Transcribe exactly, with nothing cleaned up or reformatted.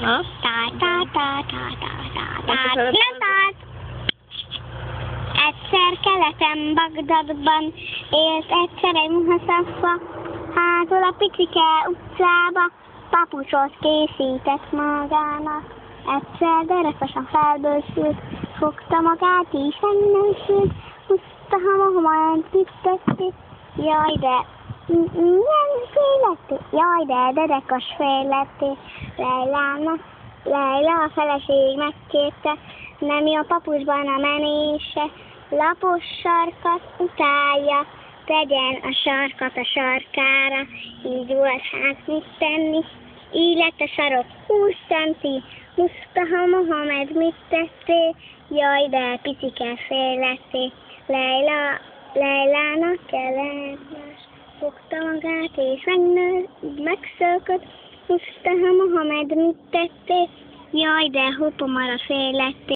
Na? Tá, tá, tá, tá, tá, tá, tá, Most nem tát. Egyszer keleten Bagdadban élt egyszer egy muhaszaffa, hátul a picike utcába papucsot készített magának. Egyszer derekosan felbőszült, fogta magát és megnősült, húzta hamahomat, mit tették? Jaj, de milyen félletté? Jaj, de derekas félletté. Lejlának, Lejla a feleség megkérte, nem jó a papucsban a menése, lapos sarkat utálja, tegyen a sarkat a sarkára, így volt hát mit tenni, így lett a sarok húsz centi, Musztaha Mohamed mit tettél, jaj de picike félletté, Lejla, Lejlának kellemes, fogta magát és megnő, megszökött, Musztaha Mohamed mit tettél, jaj de hopomara félletté.